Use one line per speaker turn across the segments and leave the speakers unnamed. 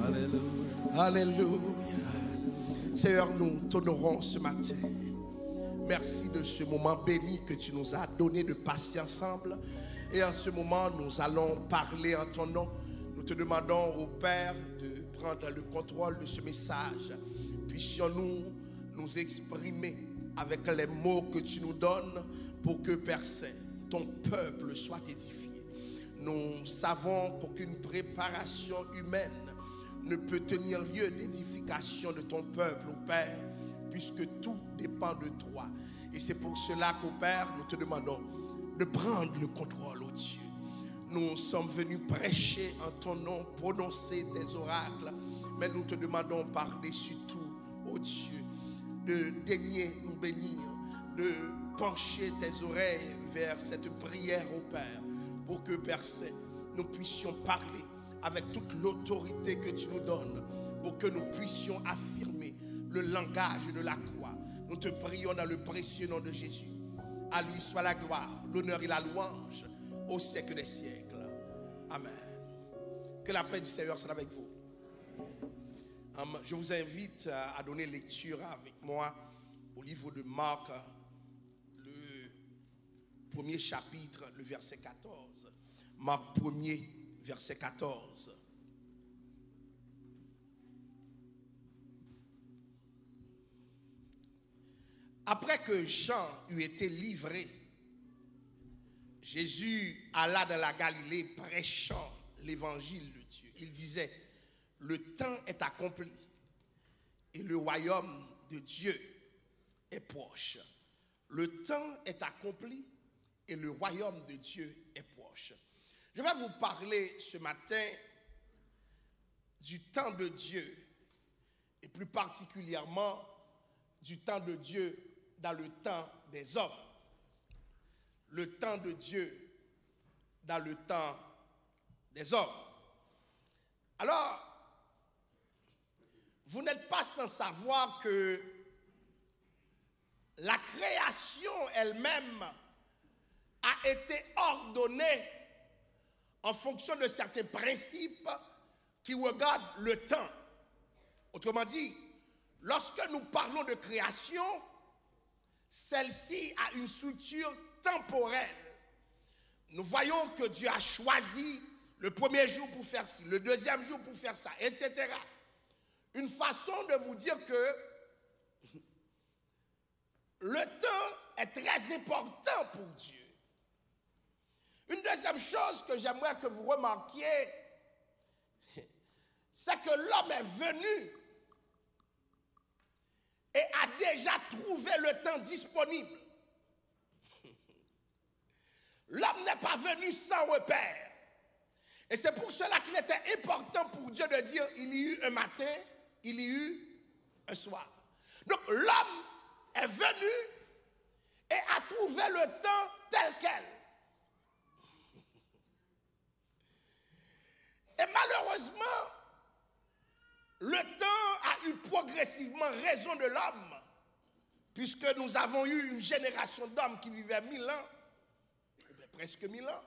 Alléluia. Alléluia. Seigneur, nous t'honorons ce matin. Merci de ce moment béni que tu nous as donné de passer ensemble. Et en ce moment, nous allons parler en ton nom. Nous te demandons au Père de prendre le contrôle de ce message. Puissions-nous nous exprimer avec les mots que tu nous donnes pour que, Père Saint, ton peuple soit édifié. Nous savons qu'aucune préparation humaine ne peut tenir lieu d'édification de ton peuple, au Père, puisque tout dépend de toi. Et c'est pour cela qu'au Père, nous te demandons de prendre le contrôle, ô Dieu. Nous sommes venus prêcher en ton nom, prononcer des oracles, mais nous te demandons par-dessus tout, ô Dieu, de daigner nous bénir, de pencher tes oreilles vers cette prière au Père, pour que, Père Saint, nous puissions parler avec toute l'autorité que tu nous donnes, pour que nous puissions affirmer le langage de la croix. Nous te prions dans le précieux nom de Jésus. À lui soit la gloire, l'honneur et la louange au siècle des siècles. Amen. Que la paix du Seigneur soit avec vous. Je vous invite à donner lecture avec moi au livre de Marc, le premier chapitre, le verset 14. Marc 1er, verset 14. Après que Jean eut été livré, Jésus alla dans la Galilée prêchant l'évangile de Dieu. Il disait, le temps est accompli et le royaume de Dieu est proche. Le temps est accompli et le royaume de Dieu est proche. Je vais vous parler ce matin du temps de Dieu et plus particulièrement du temps de Dieu dans le temps des hommes. Le temps de Dieu dans le temps des hommes. Alors, vous n'êtes pas sans savoir que la création elle-même a été ordonnée en fonction de certains principes qui regardent le temps. Autrement dit, lorsque nous parlons de création, celle-ci a une structure temporelle. Nous voyons que Dieu a choisi le premier jour pour faire ci, le deuxième jour pour faire ça, etc. Une façon de vous dire que le temps est très important pour Dieu. Une deuxième chose que j'aimerais que vous remarquiez, c'est que l'homme est venu et a déjà trouvé le temps disponible. L'homme n'est pas venu sans repère. Et c'est pour cela qu'il était important pour Dieu de dire, il y eut un matin, il y eut un soir. Donc l'homme est venu et a trouvé le temps tel quel. Et malheureusement, le temps a eu progressivement raison de l'homme, puisque nous avons eu une génération d'hommes qui vivaient 1000 ans, presque 1000 ans.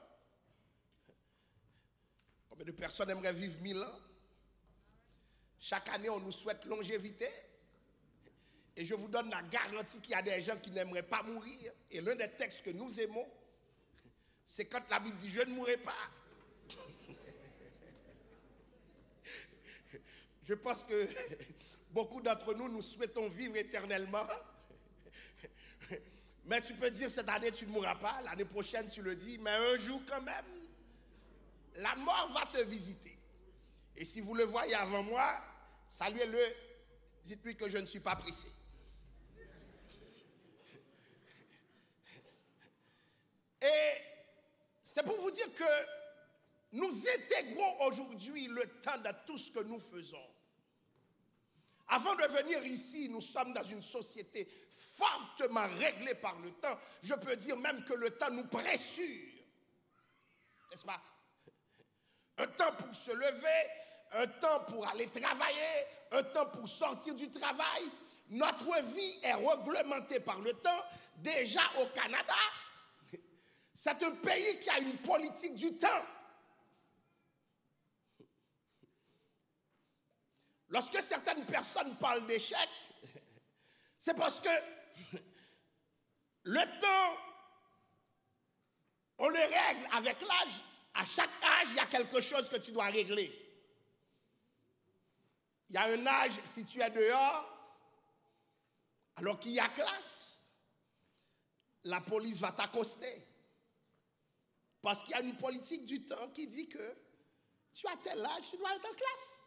Combien de personnes aimeraient vivre 1000 ans? Chaque année, on nous souhaite longévité. Et je vous donne la garantie qu'il y a des gens qui n'aimeraient pas mourir. Et l'un des textes que nous aimons, c'est quand la Bible dit « je ne mourrai pas ». Je pense que beaucoup d'entre nous, nous souhaitons vivre éternellement. Mais tu peux dire cette année tu ne mourras pas, l'année prochaine tu le dis, mais un jour quand même, la mort va te visiter. Et si vous le voyez avant moi, saluez-le, dites-lui que je ne suis pas pressé. Et c'est pour vous dire que nous intégrons aujourd'hui le temps de tout ce que nous faisons. Avant de venir ici, nous sommes dans une société fortement réglée par le temps. Je peux dire même que le temps nous pressure. N'est-ce pas? Un temps pour se lever, un temps pour aller travailler, un temps pour sortir du travail. Notre vie est réglementée par le temps. Déjà au Canada, c'est un pays qui a une politique du temps. lorsque certaines personnes parlent d'échec, c'est parce que le temps, on le règle avec l'âge. À chaque âge, il y a quelque chose que tu dois régler. Il y a un âge, si tu es dehors, alors qu'il y a classe, la police va t'accoster. Parce qu'il y a une politique du temps qui dit que tu as tel âge, tu dois être en classe.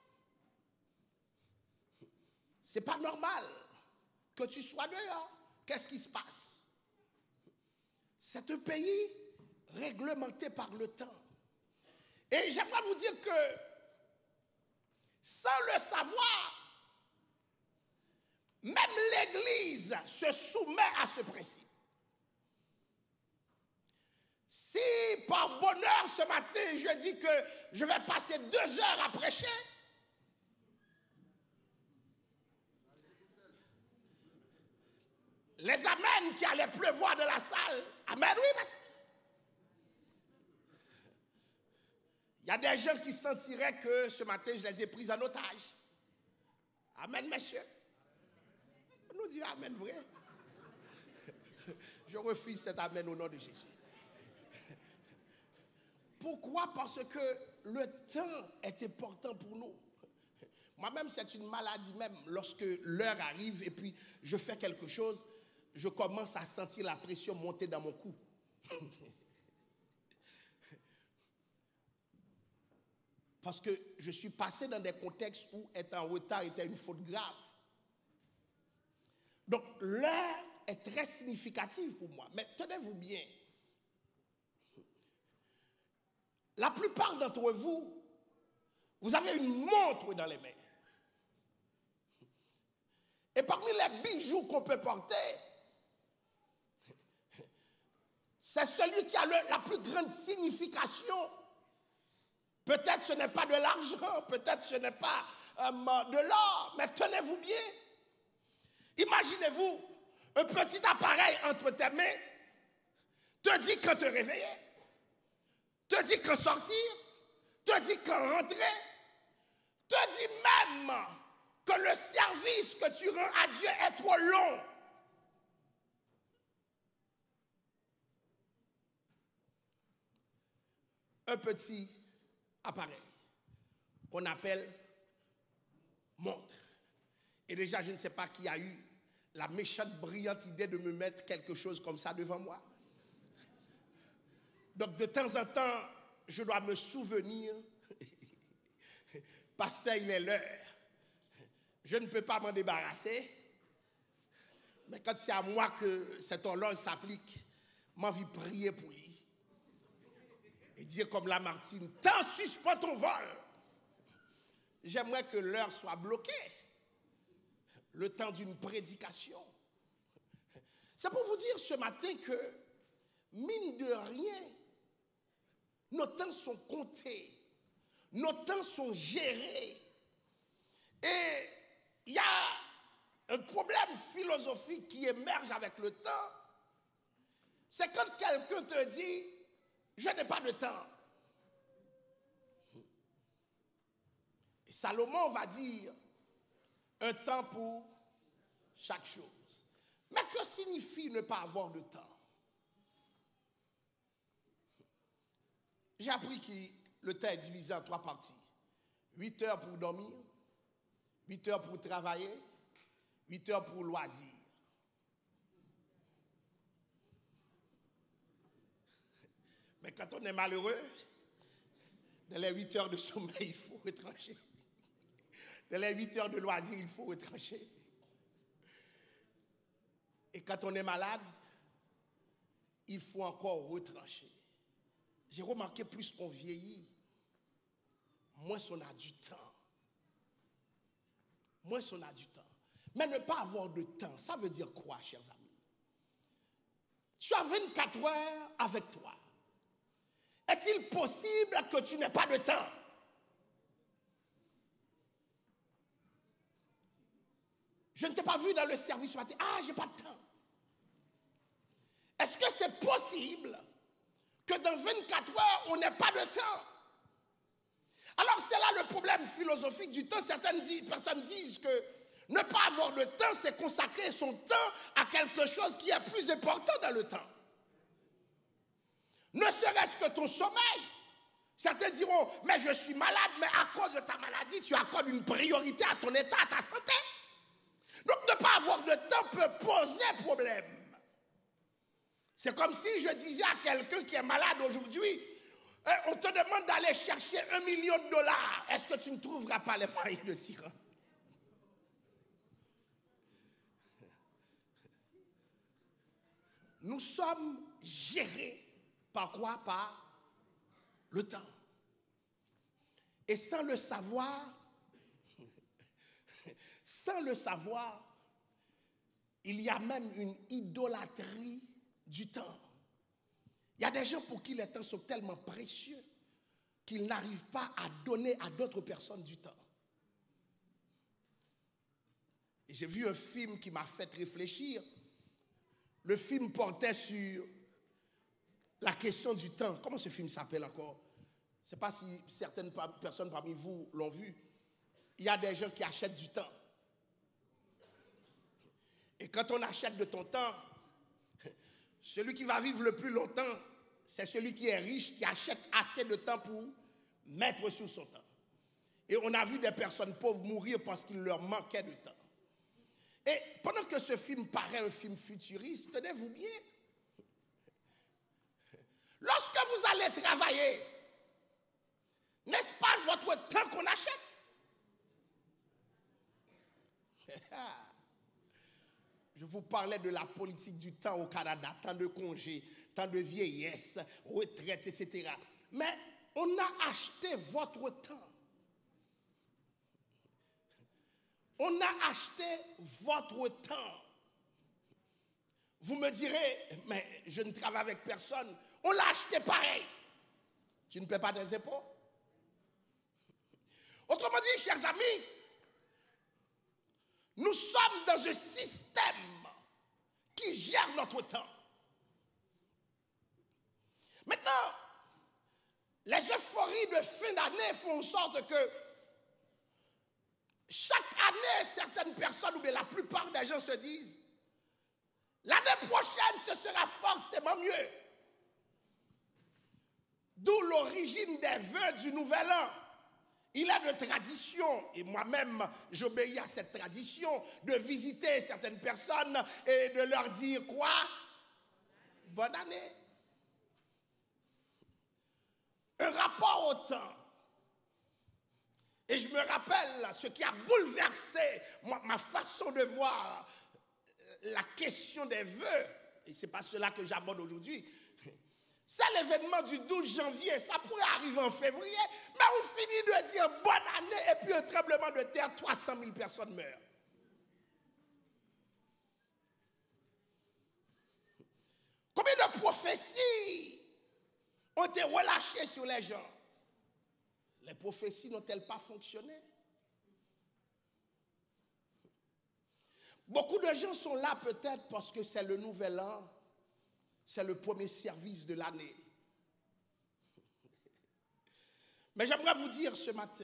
C'est pas normal que tu sois dehors. Qu'est-ce qui se passe? C'est un pays réglementé par le temps. Et j'aimerais vous dire que, sans le savoir, même l'Église se soumet à ce principe. Si par bonheur ce matin, je dis que je vais passer 2 heures à prêcher, les amens qui allaient pleuvoir de la salle, amen, oui, parce il y a des gens qui sentiraient que ce matin, je les ai pris en otage. Amen, messieurs. On nous dit amen, vrai. Je refuse cet amen au nom de Jésus. Pourquoi? Parce que le temps est important pour nous. Moi-même, c'est une maladie même. Lorsque l'heure arrive et puis je fais quelque chose, je commence à sentir la pression monter dans mon cou. Parce que je suis passé dans des contextes où être en retard était une faute grave. Donc l'heure est très significative pour moi. Mais tenez-vous bien. La plupart d'entre vous, vous avez une montre dans les mains. Et parmi les bijoux qu'on peut porter, c'est celui qui a la plus grande signification. Peut-être ce n'est pas de l'argent, peut-être ce n'est pas de l'or, mais tenez-vous bien. Imaginez-vous un petit appareil entre tes mains, te dit quand te réveiller, te dit quand sortir, te dit quand rentrer, te dit même que le service que tu rends à Dieu est trop long. Un petit appareil qu'on appelle montre. Et déjà, je ne sais pas qui a eu la méchante, brillante idée de me mettre quelque chose comme ça devant moi. Donc, de temps en temps, je dois me souvenir, pasteur, il est l'heure. Je ne peux pas m'en débarrasser. Mais quand c'est à moi que cette horloge s'applique, j'ai envie de prier pour lui. Et dire comme Lamartine, t'en suspends ton vol. J'aimerais que l'heure soit bloquée. Le temps d'une prédication. C'est pour vous dire ce matin que, mine de rien, nos temps sont comptés. Nos temps sont gérés. Et il y a un problème philosophique qui émerge avec le temps. C'est quand quelqu'un te dit, je n'ai pas de temps. Et Salomon va dire, un temps pour chaque chose. Mais que signifie ne pas avoir de temps? J'ai appris que le temps est divisé en 3 parties. 8 heures pour dormir, 8 heures pour travailler, 8 heures pour loisir. Mais quand on est malheureux, dans les 8 heures de sommeil, il faut retrancher. Dans les 8 heures de loisir, il faut retrancher. Et quand on est malade, il faut encore retrancher. J'ai remarqué plus qu'on vieillit, moins on a du temps. Moins on a du temps. Mais ne pas avoir de temps, ça veut dire quoi, chers amis? Tu as 24 heures avec toi. Est-il possible que tu n'aies pas de temps? Je ne t'ai pas vu dans le service ce matin. Ah, j'ai pas de temps. Est-ce que c'est possible que dans 24 heures, on n'ait pas de temps? Alors c'est là le problème philosophique du temps. Certaines personnes disent que ne pas avoir de temps, c'est consacrer son temps à quelque chose qui est plus important dans le temps. Ne serait-ce que ton sommeil. Certains diront, mais je suis malade, mais à cause de ta maladie, tu accordes une priorité à ton état, à ta santé. Donc ne pas avoir de temps peut poser problème. C'est comme si je disais à quelqu'un qui est malade aujourd'hui, on te demande d'aller chercher $1 million. Est-ce que tu ne trouveras pas les moyens de t'y rendre? Nous sommes gérés par quoi? Par le temps. Et sans le savoir, il y a même une idolâtrie du temps. Il y a des gens pour qui les temps sont tellement précieux qu'ils n'arrivent pas à donner à d'autres personnes du temps. Et j'ai vu un film qui m'a fait réfléchir. Le film portait sur la question du temps. Comment ce film s'appelle encore? Je ne sais pas si certaines personnes parmi vous l'ont vu. Il y a des gens qui achètent du temps. Et quand on achète de ton temps, celui qui va vivre le plus longtemps, c'est celui qui est riche, qui achète assez de temps pour mettre sur son temps. Et on a vu des personnes pauvres mourir parce qu'il leur manquait de temps. Et pendant que ce film paraît un film futuriste, tenez-vous bien, lorsque vous allez travailler, n'est-ce pas votre temps qu'on achète? Je vous parlais de la politique du temps au Canada, tant de congés, tant de vieillesse, retraite, etc. Mais on a acheté votre temps. On a acheté votre temps. Vous me direz, mais je ne travaille avec personne. On l'a acheté pareil. Tu ne paies pas des impôts? Autrement dit, chers amis, nous sommes dans un système qui gère notre temps. Maintenant, les euphories de fin d'année font en sorte que chaque année, certaines personnes, ou bien la plupart des gens se disent, l'année prochaine, ce sera forcément mieux. D'où l'origine des vœux du Nouvel An. Il est de tradition, et moi-même j'obéis à cette tradition, de visiter certaines personnes et de leur dire quoi? Bonne année. Un rapport au temps. Et je me rappelle ce qui a bouleversé ma façon de voir la question des vœux. Et ce n'est pas cela que j'aborde aujourd'hui. C'est l'événement du 12 janvier, ça pourrait arriver en février, mais on finit de dire bonne année et puis un tremblement de terre, 300 000 personnes meurent. Combien de prophéties ont été relâchées sur les gens? Les prophéties n'ont-elles pas fonctionné? Beaucoup de gens sont là peut-être parce que c'est le nouvel an. C'est le premier service de l'année. Mais j'aimerais vous dire ce matin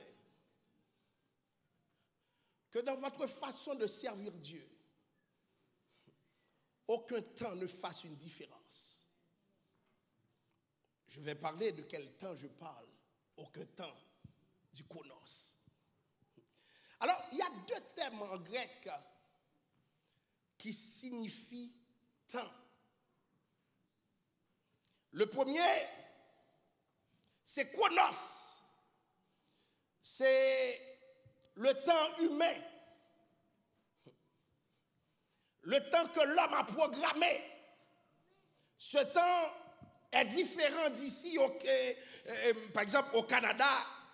que dans votre façon de servir Dieu, aucun temps ne fasse une différence. Je vais parler de quel temps je parle. Aucun temps du chronos. Alors, il y a deux termes en grec qui signifient temps. Le premier, c'est chronos. C'est le temps humain. Le temps que l'homme a programmé. Ce temps est différent d'ici, par exemple au Canada.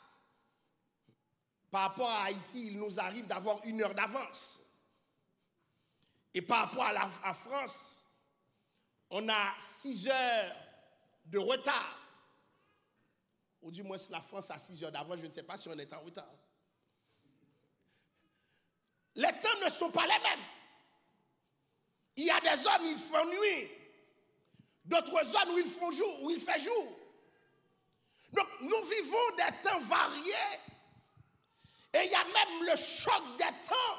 Par rapport à Haïti, il nous arrive d'avoir 1 heure d'avance. Et par rapport à la France, on a 6 heures de retard. Ou du moins, la France a 6 heures d'avance, je ne sais pas si on est en retard. Les temps ne sont pas les mêmes. Il y a des zones où il fait nuit, d'autres zones où il fait jour, Donc, nous vivons des temps variés Et il y a même le choc des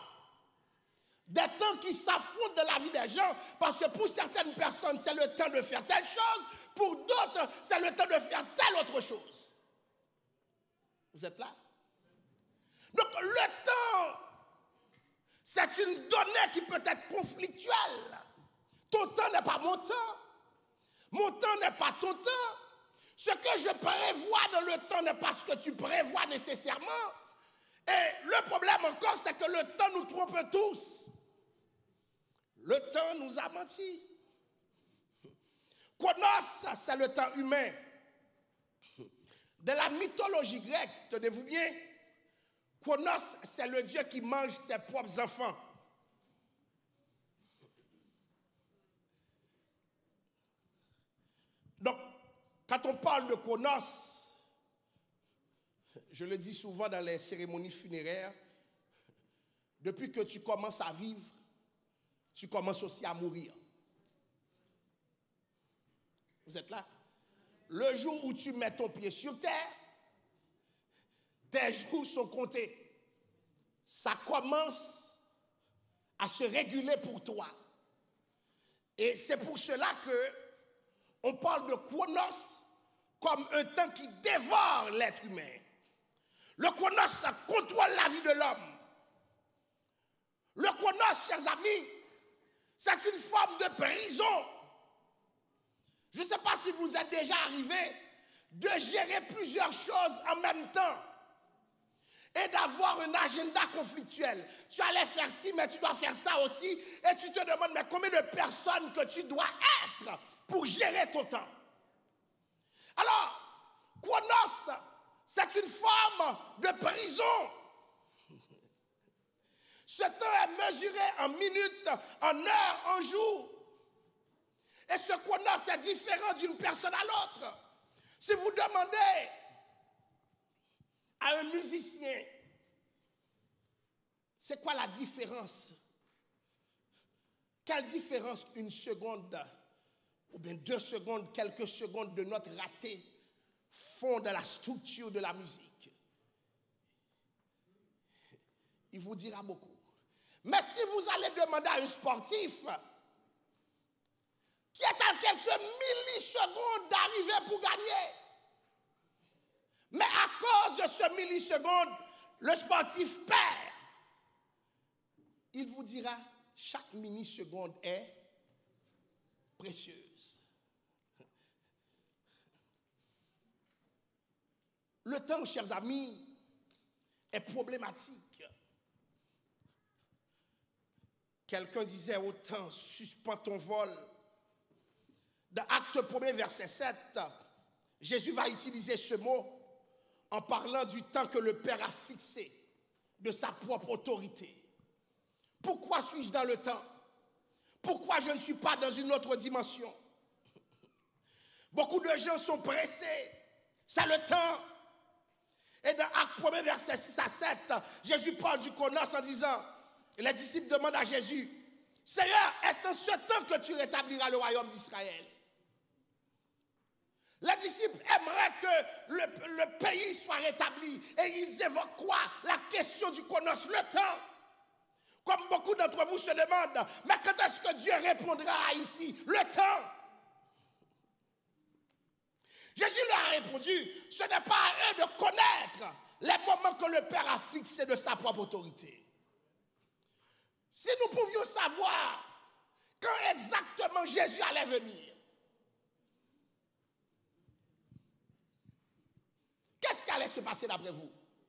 temps qui s'affrontent dans la vie des gens, parce que pour certaines personnes, c'est le temps de faire telle chose, pour d'autres, c'est le temps de faire telle autre chose. Vous êtes là? Donc le temps, c'est une donnée qui peut être conflictuelle. Ton temps n'est pas mon temps. Mon temps n'est pas ton temps. Ce que je prévois dans le temps n'est pas ce que tu prévois nécessairement. Et le problème encore, c'est que le temps nous trompe tous. Le temps nous a menti. Chronos, c'est le temps humain. De la mythologie grecque, tenez-vous bien, Chronos, c'est le Dieu qui mange ses propres enfants. Donc, quand on parle de Chronos, je le dis souvent dans les cérémonies funéraires, depuis que tu commences à vivre, tu commences aussi à mourir. Vous êtes là? Le jour où tu mets ton pied sur terre, tes jours sont comptés. Ça commence à se réguler pour toi. Et c'est pour cela que on parle de Chronos comme un temps qui dévore l'être humain. Le Chronos, ça contrôle la vie de l'homme. Le Chronos, chers amis, c'est une forme de prison. Je ne sais pas si vous êtes déjà arrivé de gérer plusieurs choses en même temps et d'avoir un agenda conflictuel. Tu allais faire ci, mais tu dois faire ça aussi. Et tu te demandes, mais combien de personnes que tu dois être pour gérer ton temps? Alors, Chronos, c'est une forme de prison. Ce temps est mesuré en minutes, en heures, en jours. Et ce Chronos est différent d'une personne à l'autre. Si vous demandez à un musicien, c'est quoi la différence? Quelle différence une seconde, ou bien 2 secondes, quelques secondes de notes ratées font dans la structure de la musique? Il vous dira beaucoup. Mais si vous allez demander à un sportif qui est à quelques millisecondes d'arriver pour gagner, mais à cause de ce milliseconde, le sportif perd, il vous dira, chaque milliseconde est précieuse. Le temps, chers amis, est problématique. Quelqu'un disait au temps, suspends ton vol. Dans Acte 1er, verset 7, Jésus va utiliser ce mot en parlant du temps que le Père a fixé, de sa propre autorité. Pourquoi suis-je dans le temps? Pourquoi je ne suis pas dans une autre dimension? Beaucoup de gens sont pressés. C'est le temps. Et dans Acte 1er, verset 6 à 7, Jésus parle du Chronos en disant, les disciples demandent à Jésus, Seigneur, est-ce en ce temps que tu rétabliras le royaume d'Israël? Les disciples aimeraient que le pays soit rétabli. Et ils évoquent quoi? La question du Chronos, le temps. Comme beaucoup d'entre vous se demandent, mais quand est-ce que Dieu répondra à Haïti? Le temps. Jésus leur a répondu, ce n'est pas à eux de connaître les moments que le Père a fixés de sa propre autorité. Si nous pouvions savoir quand exactement Jésus allait venir, qu'est-ce qui allait se passer d'après vous?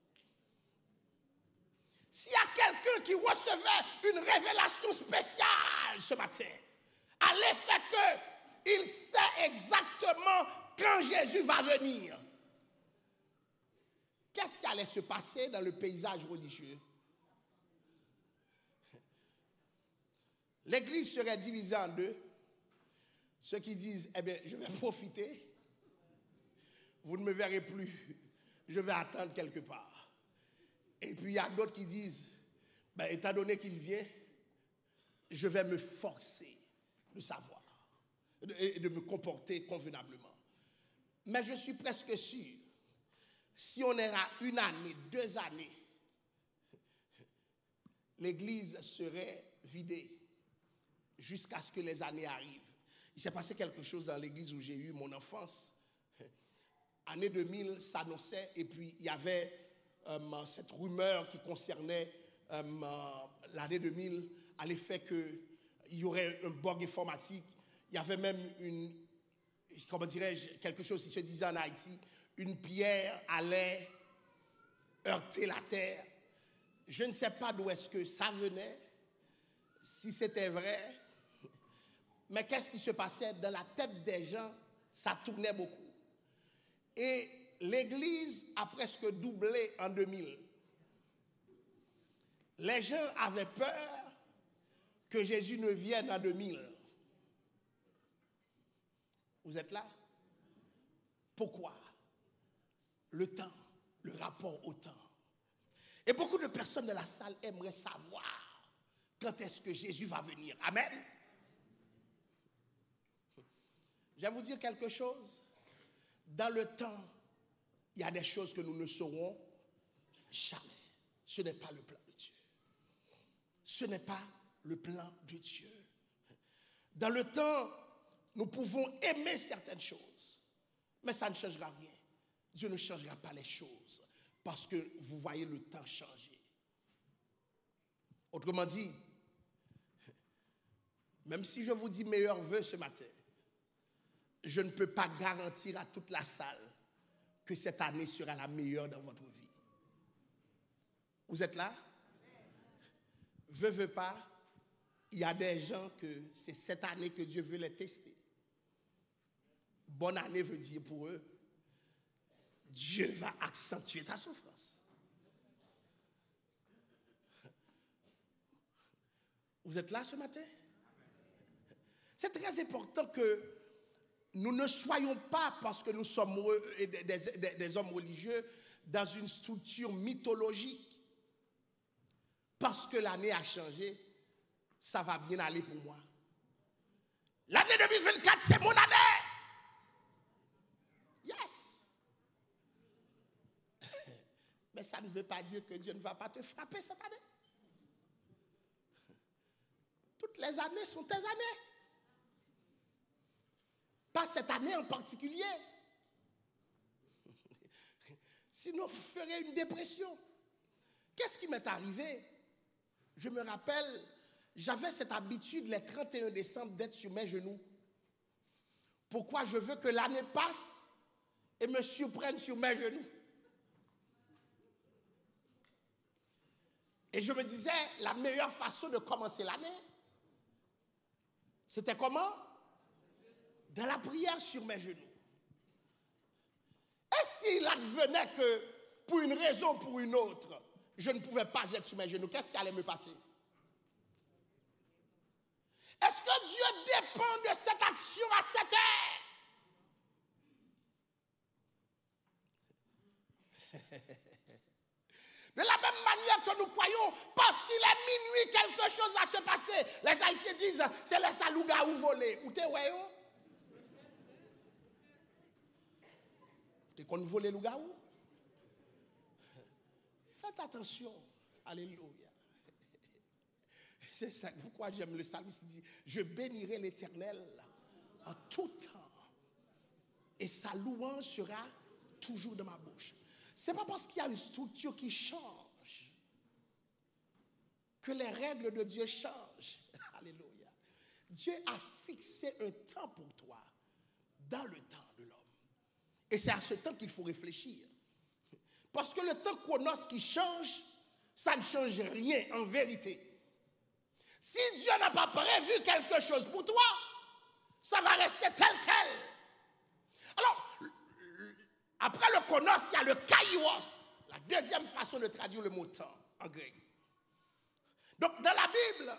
S'il y a quelqu'un qui recevait une révélation spéciale ce matin, à l'effet qu'il sait exactement quand Jésus va venir, qu'est-ce qui allait se passer dans le paysage religieux? L'église serait divisée en deux. Ceux qui disent, eh bien, je vais profiter, vous ne me verrez plus, je vais attendre quelque part. Et puis il y a d'autres qui disent, ben, étant donné qu'il vient, je vais me forcer de savoir et de me comporter convenablement. Mais je suis presque sûr, si on est à 1 année, 2 années l'église serait vidée jusqu'à ce que les années arrivent. Il s'est passé quelque chose dans l'église où j'ai eu mon enfance. Année 2000 s'annonçait et puis il y avait cette rumeur qui concernait l'année 2000 à l'effet qu'il y aurait un bug informatique. Il y avait même comment dirais-je, quelque chose qui se disait en Haïti, une pierre allait heurter la terre. Je ne sais pas d'où est-ce que ça venait, si c'était vrai, mais qu'est-ce qui se passait dans la tête des gens, ça tournait beaucoup. Et l'église a presque doublé en 2000. Les gens avaient peur que Jésus ne vienne en 2000. Vous êtes là? Pourquoi? Le temps, le rapport au temps. Et beaucoup de personnes de la salle aimeraient savoir quand est-ce que Jésus va venir. Amen. Je vais vous dire quelque chose. Dans le temps, il y a des choses que nous ne saurons jamais. Ce n'est pas le plan de Dieu. Ce n'est pas le plan de Dieu. Dans le temps, nous pouvons aimer certaines choses, mais ça ne changera rien. Dieu ne changera pas les choses parce que vous voyez le temps changer. Autrement dit, même si je vous dis meilleurs vœux ce matin, je ne peux pas garantir à toute la salle que cette année sera la meilleure dans votre vie. Vous êtes là? Veux pas, il y a des gens que c'est cette année que Dieu veut les tester. Bonne année veut dire pour eux, Dieu va accentuer ta souffrance. Vous êtes là ce matin? C'est très important que nous ne soyons pas, parce que nous sommes des hommes religieux, dans une structure mythologique. Parce que l'année a changé, ça va bien aller pour moi. L'année 2024, c'est mon année. Yes. Mais ça ne veut pas dire que Dieu ne va pas te frapper cette année. Toutes les années sont tes années. Pas cette année en particulier. Sinon, vous ferez une dépression. Qu'est-ce qui m'est arrivé? Je me rappelle, j'avais cette habitude les 31 décembre d'être sur mes genoux. Pourquoi? Je veux que l'année passe et me surprenne sur mes genoux. Et je me disais, la meilleure façon de commencer l'année, c'était comment? Dans la prière sur mes genoux. Et s'il advenait que, pour une raison ou pour une autre, je ne pouvais pas être sur mes genoux, qu'est-ce qui allait me passer? Est-ce que Dieu dépend de cette action à cette heure? De la même manière que nous croyons, parce qu'il est minuit, quelque chose va se passer. Les Haïtiens disent, c'est les salouga ou volé. Ou t'es ouais? T'es qu'on vole les loups? Faites attention. Alléluia. C'est ça pourquoi j'aime le psalmiste qui dit, je bénirai l'Éternel en tout temps. Et sa louange sera toujours dans ma bouche. Ce n'est pas parce qu'il y a une structure qui change que les règles de Dieu changent. Alléluia. Dieu a fixé un temps pour toi dans le temps de l'homme. Et c'est à ce temps qu'il faut réfléchir. Parce que le temps chronos qui change, ça ne change rien en vérité. Si Dieu n'a pas prévu quelque chose pour toi, ça va rester tel quel. Alors, après le chronos, il y a le kairos, la deuxième façon de traduire le mot temps en grec. Donc, dans la Bible,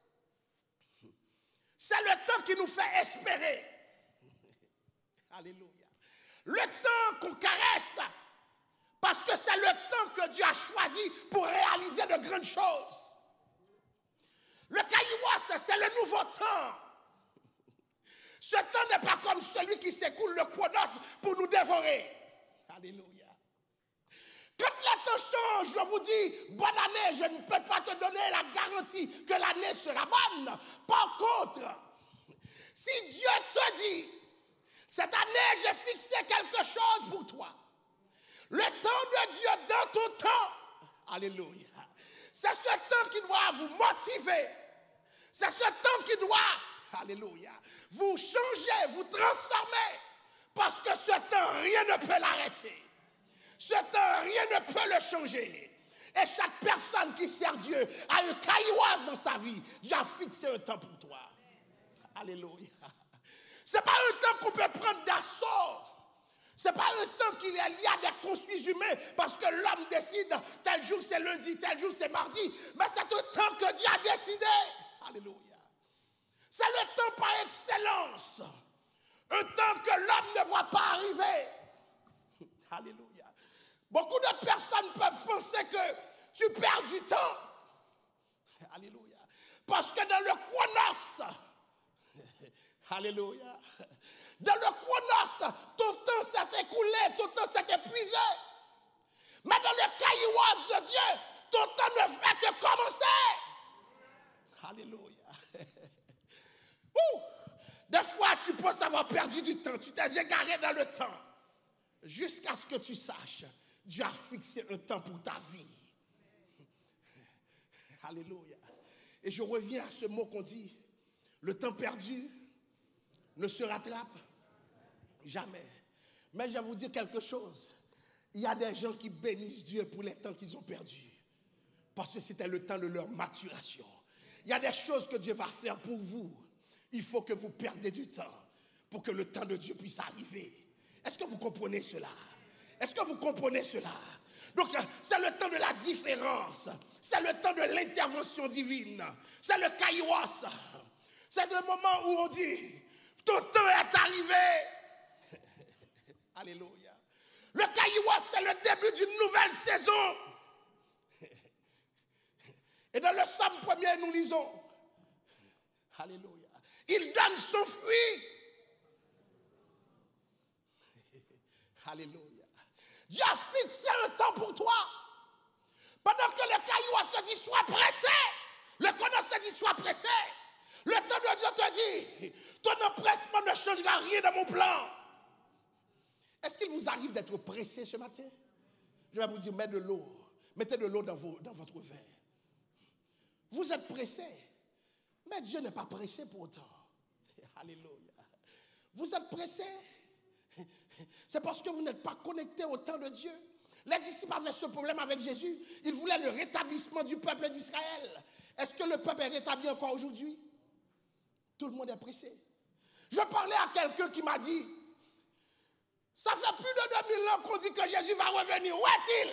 c'est le temps qui nous fait espérer. Alléluia. Le temps qu'on caresse, parce que c'est le temps que Dieu a choisi pour réaliser de grandes choses. Le kairos, c'est le nouveau temps. Ce temps n'est pas comme celui qui s'écoule, le chronos, pour nous dévorer. Alléluia. Quand le temps change, je vous dis, bonne année, je ne peux pas te donner la garantit que l'année sera bonne. Par contre, si Dieu te dit, cette année, j'ai fixé quelque chose pour toi. Le temps de Dieu dans ton temps, alléluia, c'est ce temps qui doit vous motiver. C'est ce temps qui doit, alléluia, vous changer, vous transformer. Parce que ce temps, rien ne peut l'arrêter. Ce temps, rien ne peut le changer. Et chaque personne qui sert Dieu a une cailloise dans sa vie. Dieu a fixé un temps pour toi. Alléluia. Ce n'est pas un temps qu'on peut prendre d'assaut. Ce n'est pas un temps qu'il y a des conflits humains parce que l'homme décide tel jour c'est lundi, tel jour c'est mardi. Mais c'est un temps que Dieu a décidé. Alléluia. C'est le temps par excellence. Un temps que l'homme ne voit pas arriver. Alléluia. Beaucoup de personnes peuvent penser que tu perds du temps. Alléluia. Parce que dans le chronos, alléluia, dans le chronos, ton temps s'est écoulé, ton temps s'est épuisé. Mais dans le caillouas de Dieu, ton temps ne fait que commencer. Alléluia. Des fois, tu penses avoir perdu du temps, tu t'es égaré dans le temps. Jusqu'à ce que tu saches, Dieu a fixé un temps pour ta vie. Alléluia. Et je reviens à ce mot qu'on dit, le temps perdu ne se rattrape jamais. Mais je vais vous dire quelque chose. Il y a des gens qui bénissent Dieu pour les temps qu'ils ont perdus. Parce que c'était le temps de leur maturation. Il y a des choses que Dieu va faire pour vous. Il faut que vous perdez du temps pour que le temps de Dieu puisse arriver. Est-ce que vous comprenez cela? Est-ce que vous comprenez cela? Donc, c'est le temps de la différence. C'est le temps de l'intervention divine. C'est le kairos. C'est le moment où on dit, ton temps est arrivé. Alléluia. Le kairos, c'est le début d'une nouvelle saison. Et dans le Psaume 1er, nous lisons, alléluia, il donne son fruit. Alléluia. Dieu a fixé un temps pour toi. Pendant que le caillou se dit sois pressé, le chronos se dit sois pressé. Le temps de Dieu te dit, ton empressement ne changera rien dans mon plan. Est-ce qu'il vous arrive d'être pressé ce matin? Je vais vous dire, mettez de l'eau dans votre verre. Vous êtes pressé, mais Dieu n'est pas pressé pour autant. Alléluia. Vous êtes pressé. C'est parce que vous n'êtes pas connecté au temps de Dieu. Les disciples avaient ce problème avec Jésus. Ils voulaient le rétablissement du peuple d'Israël. Est-ce que le peuple est rétabli encore aujourd'hui? Tout le monde est pressé. Je parlais à quelqu'un qui m'a dit, ça fait plus de 2000 ans qu'on dit que Jésus va revenir. Où est-il?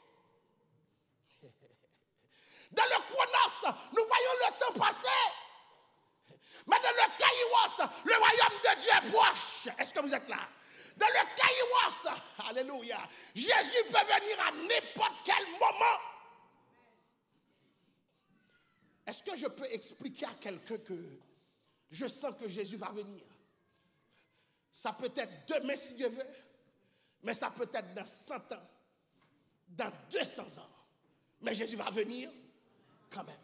Dans le chronos, nous voyons le temps passer. Mais dans le kairos, le royaume de Dieu est proche. Est-ce que vous êtes là? Dans le kairos, alléluia, Jésus peut venir à n'importe quel moment. Est-ce que je peux expliquer à quelqu'un que je sens que Jésus va venir? Ça peut être demain si Dieu veut, mais ça peut être dans 100 ans, dans 200 ans. Mais Jésus va venir quand même.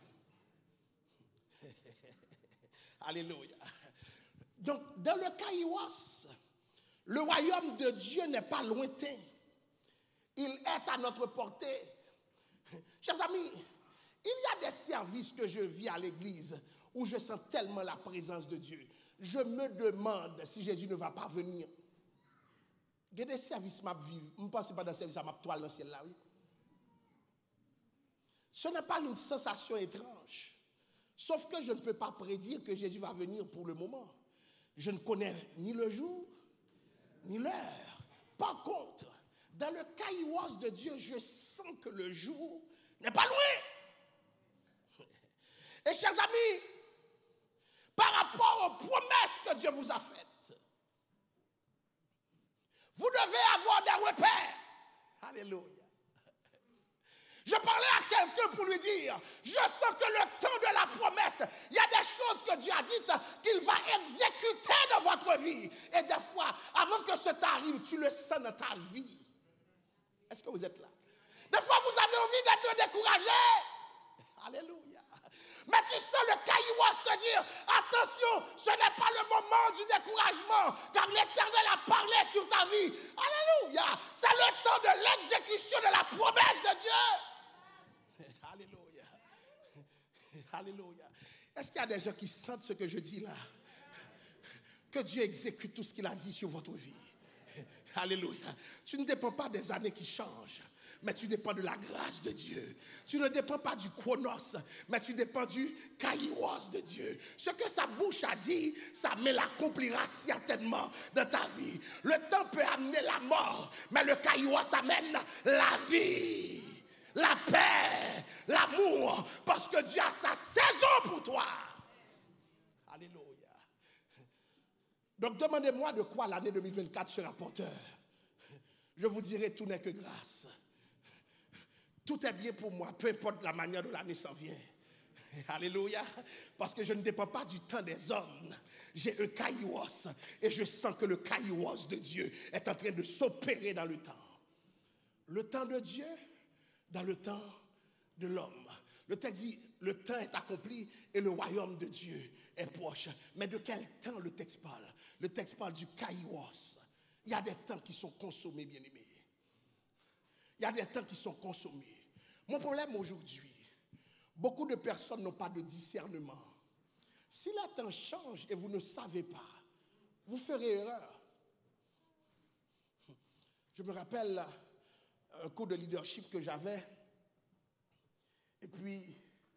Alléluia. Donc, dans le kairos, le royaume de Dieu n'est pas lointain. Il est à notre portée. Chers amis, il y a des services que je vis à l'église où je sens tellement la présence de Dieu. Je me demande si Jésus ne va pas venir. Il y a des services que je vis. Je ne pense pas dans le service à ma toile dans le ciel là, oui. Ce n'est pas une sensation étrange. Sauf que je ne peux pas prédire que Jésus va venir pour le moment. Je ne connais ni le jour, ni l'heure. Par contre, dans le kairos de Dieu, je sens que le jour n'est pas loin. Et chers amis, par rapport aux promesses que Dieu vous a faites, vous devez avoir des repères. Alléluia. Je parlais à quelqu'un pour lui dire, je sens que le temps de la promesse, il y a des choses que Dieu a dites qu'il va exécuter dans votre vie. Et des fois, avant que ça t'arrive, tu le sens dans ta vie. Est-ce que vous êtes là? Des fois, vous avez envie d'être découragé. Alléluia. du découragement, car l'Éternel a parlé sur ta vie. Alléluia. C'est le temps de l'exécution de la promesse de Dieu. Alléluia. Alléluia. Est-ce qu'il y a des gens qui sentent ce que je dis là? Que Dieu exécute tout ce qu'il a dit sur votre vie. Alléluia. Tu ne dépends pas des années qui changent, mais tu dépends de la grâce de Dieu. Tu ne dépends pas du chronos, mais tu dépends du kairos de Dieu. Ce que sa bouche a dit, ça me l'accomplira certainement dans ta vie. Le temps peut amener la mort, mais le kairos amène la vie, la paix, l'amour, parce que Dieu a sa saison pour toi. Alléluia. Donc demandez-moi de quoi l'année 2024 sera porteur. Je vous dirai, tout n'est que grâce. Tout est bien pour moi, peu importe la manière dont l'année s'en vient. Alléluia. Parce que je ne dépends pas du temps des hommes. J'ai un kairos et je sens que le kairos de Dieu est en train de s'opérer dans le temps. Le temps de Dieu dans le temps de l'homme. Le texte dit, le temps est accompli et le royaume de Dieu est proche. Mais de quel temps le texte parle? Le texte parle du kairos. Il y a des temps qui sont consommés, bien-aimés. Il y a des temps qui sont consommés. Mon problème aujourd'hui, beaucoup de personnes n'ont pas de discernement. Si le temps change et vous ne savez pas, vous ferez erreur. Je me rappelle un cours de leadership que j'avais. Et puis,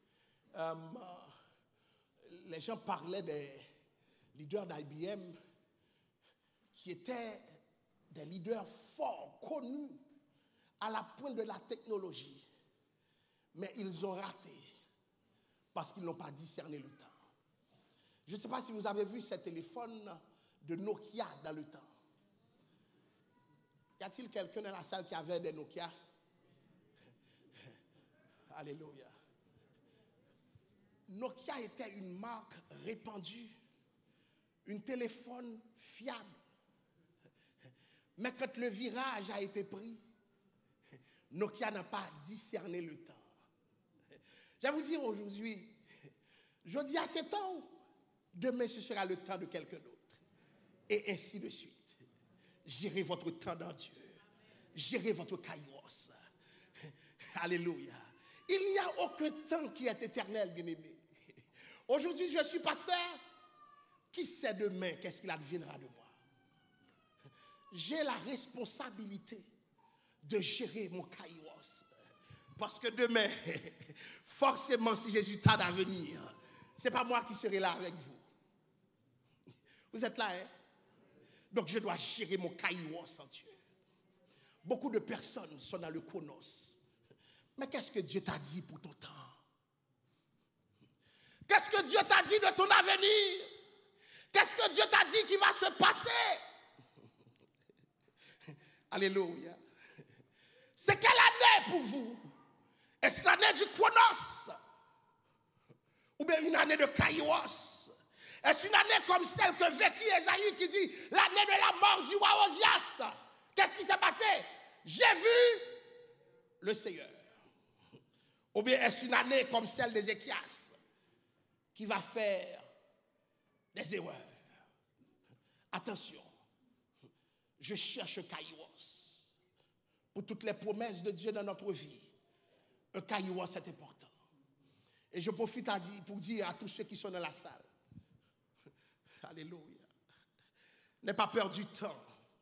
les gens parlaient des leaders d'IBM qui étaient des leaders forts, connus, à la pointe de la technologie. Mais ils ont raté parce qu'ils n'ont pas discerné le temps. Je ne sais pas si vous avez vu ces téléphones de Nokia dans le temps. Y a-t-il quelqu'un dans la salle qui avait des Nokia? Alléluia. Nokia était une marque répandue, un téléphone fiable. Mais quand le virage a été pris, Nokia n'a pas discerné le temps. Je vais vous dire aujourd'hui, je dis à ce temps, demain ce sera le temps de quelqu'un d'autre. Et ainsi de suite. Gérez votre temps dans Dieu. Gérez votre kairos. Alléluia. Il n'y a aucun temps qui est éternel, bien-aimé. Aujourd'hui, je suis pasteur. Qui sait demain qu'est-ce qu'il adviendra de moi? J'ai la responsabilité de gérer mon kairos. Parce que demain, forcément, si Jésus tarde à venir, ce n'est pas moi qui serai là avec vous. Vous êtes là, hein? Donc je dois gérer mon kairos en Dieu. Beaucoup de personnes sont dans le chronos. Mais qu'est-ce que Dieu t'a dit pour ton temps? Qu'est-ce que Dieu t'a dit de ton avenir? Qu'est-ce que Dieu t'a dit qui va se passer? Alléluia. C'est quelle année pour vous? Est-ce l'année du chronos? Ou bien une année de kairos? Est-ce une année comme celle que vécut Ésaïe qui dit l'année de la mort du roi Osias? Qu'est-ce qui s'est passé? J'ai vu le Seigneur. Ou bien est-ce une année comme celle d'Ézéchias qui va faire des erreurs? Attention, je cherche kairos pour toutes les promesses de Dieu dans notre vie. Un kairos est important. Et je profite pour dire à tous ceux qui sont dans la salle, alléluia, n'aie pas peur du temps.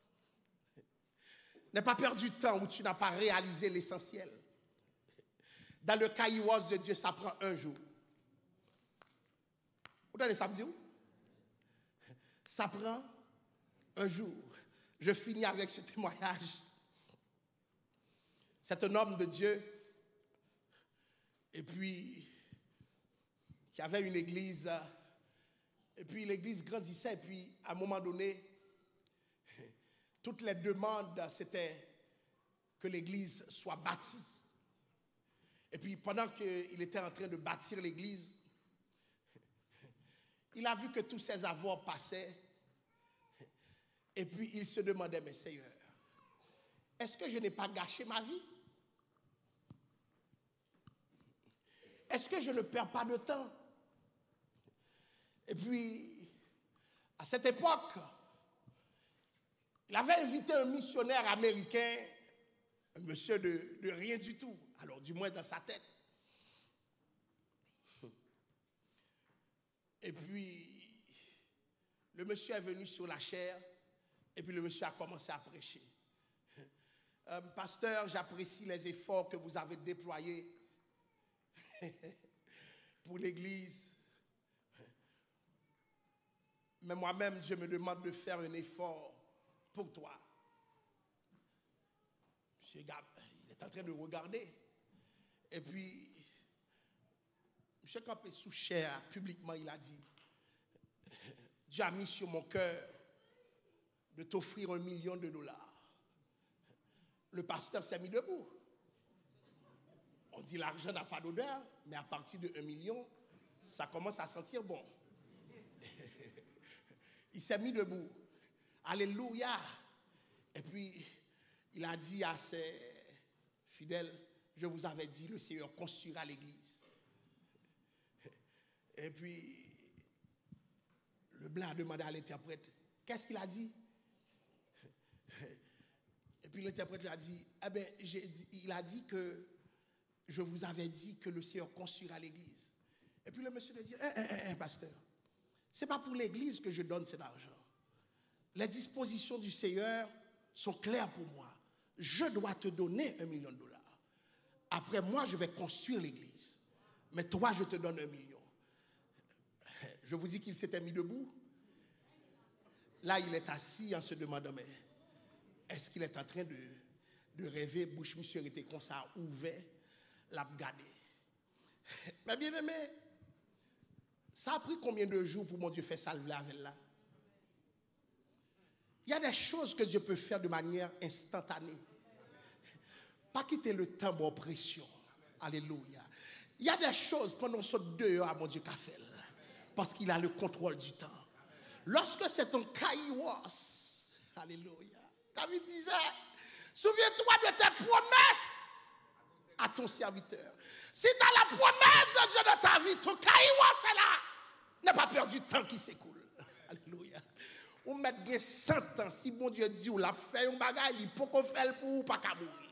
N'aie pas peur du temps où tu n'as pas réalisé l'essentiel. Dans le kairos de Dieu, ça prend un jour. Vous donnez ça me dit où? Ça prend un jour. Je finis avec ce témoignage. C'est un homme de Dieu. Et puis, qui avait une église. Et puis, l'église grandissait. Et puis, à un moment donné, toutes les demandes, c'était que l'église soit bâtie. Et puis, pendant qu'il était en train de bâtir l'église, il a vu que tous ses avoirs passaient. Et puis, il se demandait, mais Seigneur, est-ce que je n'ai pas gâché ma vie? Est-ce que je ne perds pas de temps? Et puis, À cette époque, il avait invité un missionnaire américain, un monsieur de rien du tout, alors du moins dans sa tête. Et puis, le monsieur est venu sur la chaire, et puis le monsieur a commencé à prêcher. Pasteur, j'apprécie les efforts que vous avez déployés pour l'église. Mais moi-même, je me demande de faire un effort pour toi. Monsieur Gab, il est en train de regarder. Et puis, monsieur Campé sous chair, publiquement, il a dit, Dieu a mis sur mon cœur de t'offrir $1 million. Le pasteur s'est mis debout. On dit l'argent n'a pas d'odeur, mais à partir de $1 million, ça commence à sentir bon. Il s'est mis debout. Alléluia. Et puis, il a dit à ses fidèles, je vous avais dit, le Seigneur construira l'église. Et puis, le blanc a demandé à l'interprète, qu'est-ce qu'il a dit? Et puis l'interprète lui a dit, eh bien, il a dit que je vous avais dit que le Seigneur construira l'église. Et puis le monsieur lui a dit, pasteur, ce n'est pas pour l'église que je donne cet argent. Les dispositions du Seigneur sont claires pour moi. Je dois te donner $1 million. Après moi, je vais construire l'église. Mais toi, je te donne $1 million. Je vous dis qu'il s'était mis debout. Là, il est assis en se demandant, mais est-ce qu'il est en train de rêver? Bouche, monsieur était comme ça, ouvert, l'a regardé. Mais bien aimé, ça a pris combien de jours pour mon Dieu faire ça avec là? Il y a des choses que Dieu peut faire de manière instantanée. Pas quitter le temps de pression. Alléluia. Il y a des choses pendant ce 2 heures à mon Dieu qu'a fait. Parce qu'il a le contrôle du temps. Lorsque c'est un kairos, alléluia. David disait, souviens-toi de tes promesses à ton serviteur. Si tu as la promesse de Dieu dans ta vie, ton kairos est là. N'aie pas peur du temps qui s'écoule. Alléluia. Ou mettre 100 ans, si mon Dieu dit ou l'a fait un bagage, il faut qu'on fasse pour ou pas qu'à mourir.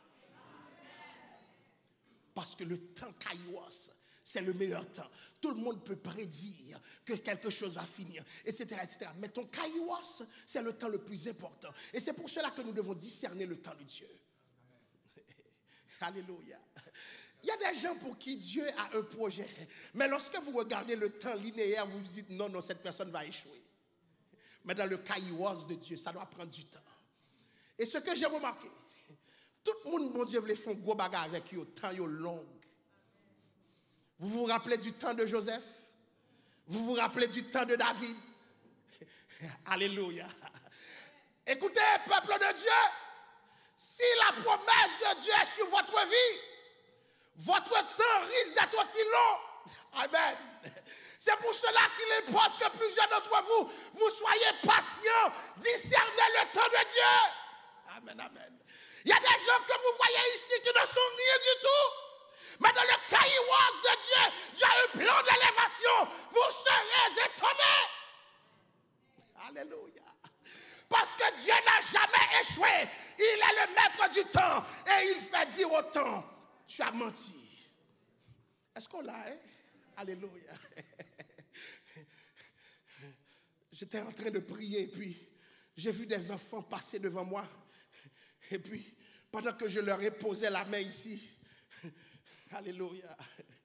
Parce que le temps kairos, c'est le meilleur temps. Tout le monde peut prédire que quelque chose va finir, etc., etc. Mais ton kairos, c'est le temps le plus important. Et c'est pour cela que nous devons discerner le temps de Dieu. Alléluia. Il y a des gens pour qui Dieu a un projet. Mais lorsque vous regardez le temps linéaire, vous vous dites non, non, cette personne va échouer. Mais dans le kairos de Dieu, ça doit prendre du temps. Et ce que j'ai remarqué, tout le monde, mon Dieu, veut faire un gros bagarre avec eux, temps long. Vous vous rappelez du temps de Joseph? Vous vous rappelez du temps de David? Alléluia. Écoutez, peuple de Dieu, si la promesse de Dieu est sur votre vie, votre temps risque d'être aussi long. Amen. C'est pour cela qu'il importe que plusieurs d'entre vous, vous soyez patients, discernez le temps de Dieu. Amen, amen. Il y a des gens que vous voyez ici qui ne sont rien du tout. Mais dans le kairos de Dieu, Dieu a un plan d'élévation. Vous serez étonnés. Alléluia. Parce que Dieu n'a jamais échoué. Il est le maître du temps. Et il fait dire au temps, tu as menti. Est-ce qu'on l'a, hein? Alléluia. J'étais en train de prier et puis j'ai vu des enfants passer devant moi. Et puis, pendant que je leur ai posé la main ici, alléluia.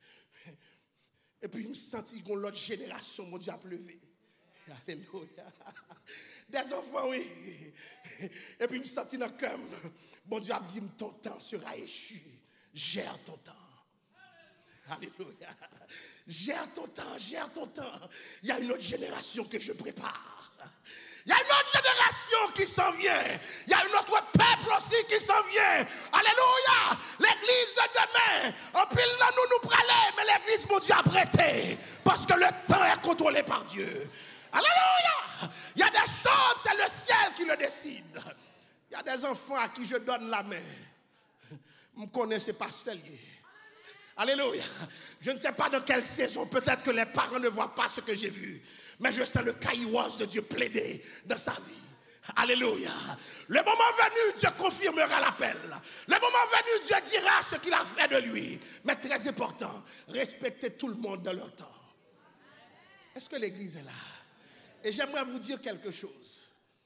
Et puis, je me sentis que l'autre génération, mon Dieu, a pleuvé. Alléluia. Des enfants, oui. Et puis, je me sentis dans le cœur. Mon Dieu a dit, ton temps sera échu. Gère ton temps. Alléluia. Gère ton temps, gère ton temps. Il y a une autre génération que je prépare. Il y a une autre génération qui s'en vient. Il y a un autre peuple aussi qui s'en vient. Alléluia. L'église de demain, en pile dans nous praler, mais l'église, mon Dieu, a prêté. Parce que le temps est contrôlé par Dieu. Alléluia. Il y a des choses, c'est le ciel qui le décide. Il y a des enfants à qui je donne la main. Vous me connaissez pas celle. Alléluia. Je ne sais pas dans quelle saison, peut-être que les parents ne voient pas ce que j'ai vu, mais je sens le caillouage de Dieu plaider dans sa vie. Alléluia. Le moment venu, Dieu confirmera l'appel. Le moment venu, Dieu dira ce qu'il a fait de lui. Mais très important, respectez tout le monde dans leur temps. Est-ce que l'église est là? Et j'aimerais vous dire quelque chose.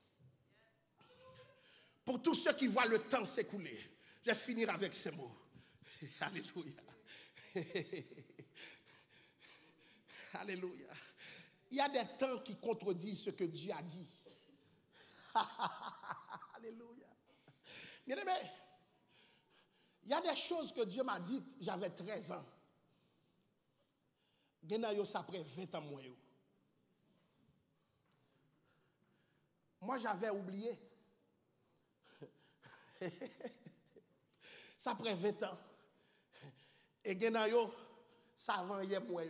Pour tous ceux qui voient le temps s'écouler, je vais finir avec ces mots. Alléluia. Alléluia. Il y a des temps qui contredisent ce que Dieu a dit. Alléluia. Bien-aimé, il y a des choses que Dieu m'a dites, j'avais 13 ans. Genayo, ça après 20 ans moins. Moi, j'avais oublié. Ça après 20 ans. Et Genayo, ça avant hier moins.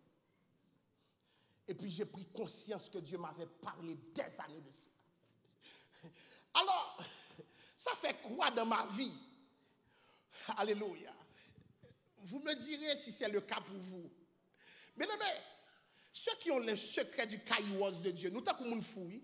Et puis j'ai pris conscience que Dieu m'avait parlé des années de ça. Alors, ça fait quoi dans ma vie? Alléluia. Vous me direz si c'est le cas pour vous. Mais ceux qui ont le secret du caillouage de Dieu, nous t'as comme une fouille.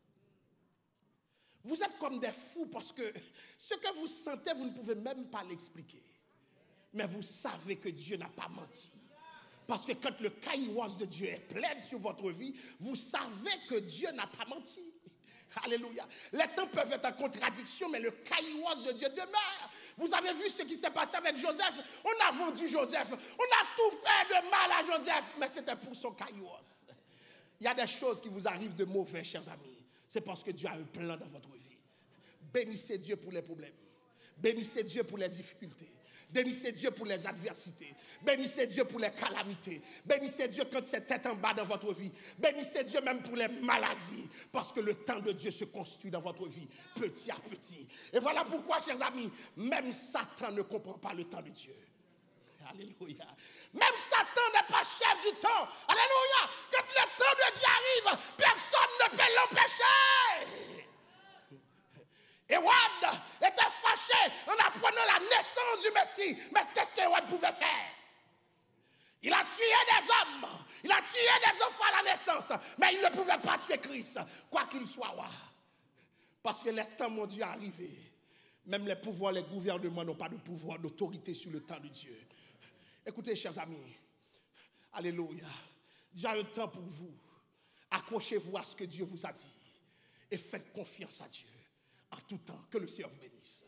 Vous êtes comme des fous parce que ce que vous sentez, vous ne pouvez même pas l'expliquer. Mais vous savez que Dieu n'a pas menti. Parce que quand le caillouage de Dieu est plein sur votre vie, vous savez que Dieu n'a pas menti. Alléluia. Les temps peuvent être en contradiction, mais le caillouage de Dieu demeure. Vous avez vu ce qui s'est passé avec Joseph? On a vendu Joseph. On a tout fait de mal à Joseph, mais c'était pour son caillouage. Il y a des choses qui vous arrivent de mauvais, chers amis. C'est parce que Dieu a un plan dans votre vie. Bénissez Dieu pour les problèmes. Bénissez Dieu pour les difficultés. Bénissez Dieu pour les adversités. Bénissez Dieu pour les calamités. Bénissez Dieu quand c'est tête en bas dans votre vie. Bénissez Dieu même pour les maladies. Parce que le temps de Dieu se construit dans votre vie, petit à petit. Et voilà pourquoi, chers amis, même Satan ne comprend pas le temps de Dieu. Alléluia. Même Satan n'est pas chef du temps. Alléluia. Quand le temps de Dieu arrive, personne ne peut l'empêcher. Hérode était fâché en apprenant la naissance du Messie. Mais qu'est-ce qu'Hérode pouvait faire? Il a tué des hommes, il a tué des enfants à la naissance, mais il ne pouvait pas tuer Christ, quoi qu'il soit roi. Parce que les temps, mon Dieu, est arrivé. Même les pouvoirs, les gouvernements n'ont pas de pouvoir, d'autorité sur le temps de Dieu. Écoutez, chers amis, alléluia, Dieu a un temps pour vous. Accrochez-vous à ce que Dieu vous a dit et faites confiance à Dieu. En tout temps, que le Seigneur vous bénisse.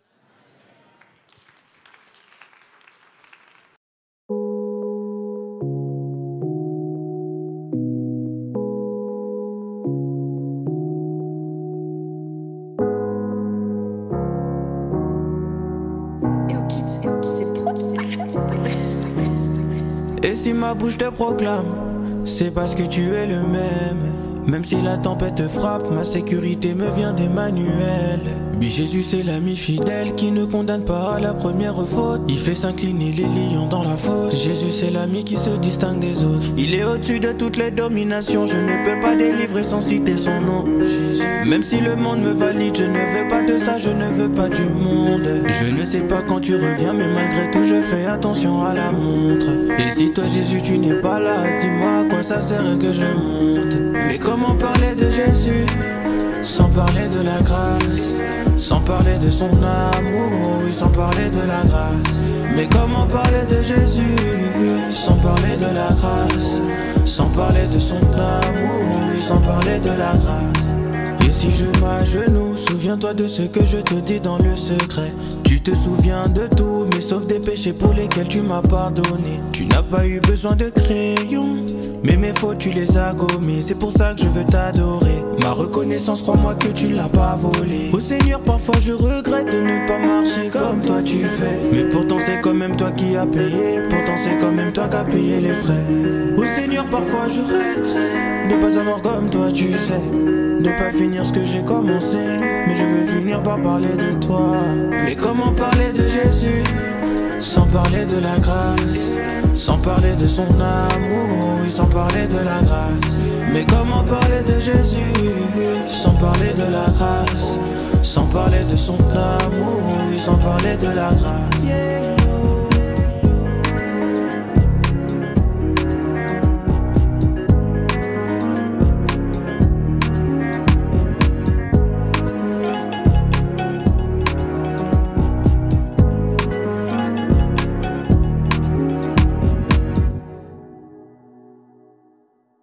Et si ma bouche te proclame, c'est parce que tu es le même. Même si la tempête frappe, ma sécurité me vient d'Emmanuel. Oui, Jésus c'est l'ami fidèle qui ne condamne pas à la première faute. Il fait s'incliner les lions dans la fosse. Jésus c'est l'ami qui se distingue des autres. Il est au-dessus de toutes les dominations. Je ne peux pas délivrer sans citer son nom. Jésus. Même si le monde me valide, je ne veux pas de ça, je ne veux pas du monde. Je ne sais pas quand tu reviens, mais malgré tout je fais attention à la montre. Et si toi Jésus tu n'es pas là, dis-moi à quoi ça sert que je monte. Mais comment parler de Jésus sans parler de la grâce, sans parler de son amour, sans parler de la grâce. Mais comment parler de Jésus sans parler de la grâce, sans parler de son amour, sans parler de la grâce. Et si je m'agenouille, souviens-toi de ce que je te dis dans le secret. Tu te souviens de tout, mais sauf des péchés pour lesquels tu m'as pardonné. Tu n'as pas eu besoin de crayon, mais mes fautes tu les as gommées. C'est pour ça que je veux t'adorer. Ma reconnaissance, crois-moi que tu l'as pas volée. Au Seigneur, parfois je regrette de ne pas marcher comme toi tu fais. Mais pourtant c'est quand même toi qui as payé. Pourtant c'est quand même toi qui as payé les frais. Au Seigneur, parfois je regrette de pas avoir comme toi tu sais, de pas finir ce que j'ai commencé. Mais je veux finir par parler de toi. Mais comment parler de Jésus sans parler de la grâce, sans parler de son amour, sans parler de la grâce. Mais comment parler de Jésus sans parler de la grâce, sans parler de son amour, sans parler de la grâce.